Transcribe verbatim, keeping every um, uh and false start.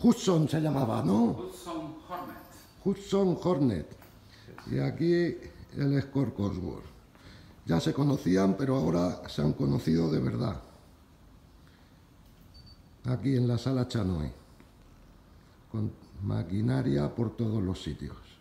Hudson se llamaba, ¿no? Hudson Hornet. Hudson Hornet. Y aquí el Escort Cosworth. Ya se conocían, pero ahora se han conocido de verdad. Aquí en la sala Chanoy, con maquinaria por todos los sitios.